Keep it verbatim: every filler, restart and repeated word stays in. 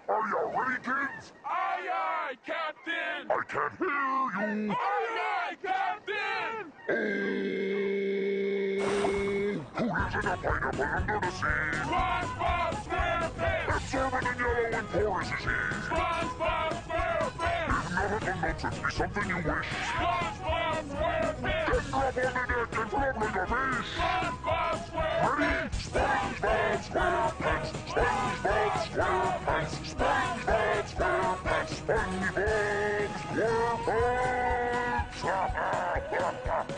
Are you ready, kids? Aye, aye, Captain! I can't hear you. Aye, aye, Captain! Oh, who lives in a pineapple under the sea? SpongeBob SquarePants! Absorbent and yellow and porous is he. SpongeBob SquarePants! Ignore the nonsense, be something you wish. SpongeBob SquarePants! Then drop on the deck and flop like a fish. SpongeBob SquarePants! Ready? SpongeBob SquarePants, SpongeBob SquarePants, SpongeBob SquarePants, SpongeBob SquarePants.